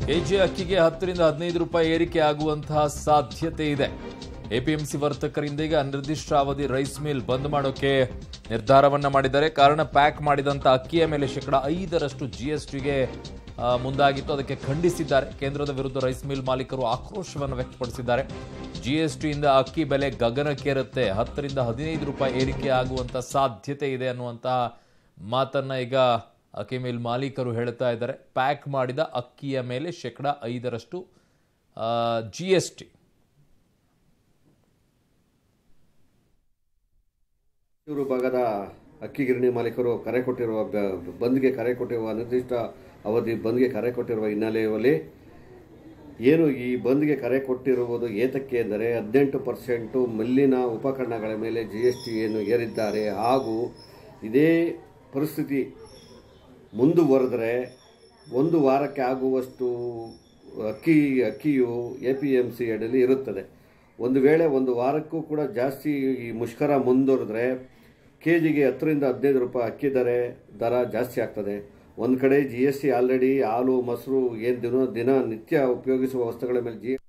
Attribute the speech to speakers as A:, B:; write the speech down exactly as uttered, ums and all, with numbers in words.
A: KG ಅಕ್ಕಿಗೆ ಹತ್ತರಿಂದ ಹದಿನೈದು ರೂಪಾಯಿ ಏರಿಕೆ ಆಗುವಂತಹ ಸಾಧ್ಯತೆ ಇದೆ. ಎಪಿಎಂಸಿ ವರ್ತಕರಿಂದ ಈಗ ಅನಿರ್ದಿಷ್ಟಾವಧಿ ರೈಸ್ ಮಿಲ್ ಬಂದ್ ಮಾಡೋಕೆ ನಿರ್ಧಾರವನ್ನ ಮಾಡಿದ್ದಾರೆ. ಕಾರಣ ಪ್ಯಾಕ್ ಮಾಡಿದಂತ ಅಕ್ಕಿಯ ಮೇಲೆ ಶೇಕಡ ಐದರಷ್ಟು ಜಿಎಸ್ಟಿಗೆ ಮುಂದಾಗಿತ್ತು. ಅದಕ್ಕೆ ಖಂಡಿಸಿದ್ದಾರೆ. ಕೇಂದ್ರದ ವಿರುದ್ಧ ರೈಸ್ ಮಿಲ್ ಮಾಲೀಕರು ಆಕ್ರೋಶವನ್ನು ವ್ಯಕ್ತಪಡಿಸಿದ್ದಾರೆ. ಜಿಎಸ್ಟಿಯಿಂದ ಅಕ್ಕಿ ಬೆಲೆ ಗಗನಕ್ಕೇರುತ್ತೆ, ಹತ್ತರಿಂದ ಹದಿನೈದು ರೂಪಾಯಿ ಏರಿಕೆ ಆಗುವಂತ ಸಾಧ್ಯತೆ ಇದೆ ಅನ್ನುವಂತಹ ಮಾತನ್ನ ಈಗ ಅಕ್ಕಿ ಮಿಲ್ ಮಾಲೀಕರು ಹೇಳ್ತಾ ಇದ್ದಾರೆ. ಪ್ಯಾಕ್ ಮಾಡಿದ ಅಕ್ಕಿಯ ಮೇಲೆ ಶೇಕಡ ಐದರಷ್ಟು ಜಿಎಸ್ಟಿ.
B: ಇವರು ಭಾಗದ ಅಕ್ಕಿ ಗಿರಣಿ ಮಾಲೀಕರು ಕರೆ ಕೊಟ್ಟಿರುವ ಬಂದ್ಗೆ ಕರೆ ಕೊಟ್ಟಿರುವ ಅನಿರ್ದಿಷ್ಟ ಅವಧಿ ಬಂದ್ಗೆ ಕರೆ ಕೊಟ್ಟಿರುವ ಹಿನ್ನೆಲೆಯಲ್ಲಿ ಏನು ಈ ಬಂದ್ಗೆ ಕರೆ ಕೊಟ್ಟಿರುವುದು ಏತಕ್ಕೆ ಎಂದರೆ ಹದಿನೆಂಟು ಪರ್ಸೆಂಟು ಮಿಲ್ಲಿನ ಉಪಕರಣಗಳ ಮೇಲೆ ಜಿ ಎಸ್ ಟಿ ಏನು ಏರಿದ್ದಾರೆ. ಹಾಗೂ ಇದೇ ಪರಿಸ್ಥಿತಿ ಮುಂದುವರೆದರೆ ಒಂದು ವಾರಕ್ಕೆ ಆಗುವಷ್ಟು ಅಕ್ಕಿ ಅಕ್ಕಿಯು ಎ ಪಿ ಎಮ್ ಸಿ ಅಡಿಯಲ್ಲಿ ಇರುತ್ತದೆ. ಒಂದು ವೇಳೆ ಒಂದು ವಾರಕ್ಕೂ ಕೂಡ ಜಾಸ್ತಿ ಈ ಮುಷ್ಕರ ಮುಂದುವರೆದ್ರೆ ಕೆ ಜಿಗೆ ಹತ್ತರಿಂದ ಹದಿನೈದು ರೂಪಾಯಿ ಅಕ್ಕಿ ದರ ದರ ಜಾಸ್ತಿ ಆಗ್ತದೆ. ಒಂದು ಕಡೆ ಜಿ ಎಸ್ ಟಿ ಆಲ್ರೆಡಿ ಹಾಲು ಮೊಸರು ಏನು ದಿನ ದಿನ ನಿತ್ಯ ಉಪಯೋಗಿಸುವ ವಸ್ತುಗಳ ಮೇಲೆ ಜಿ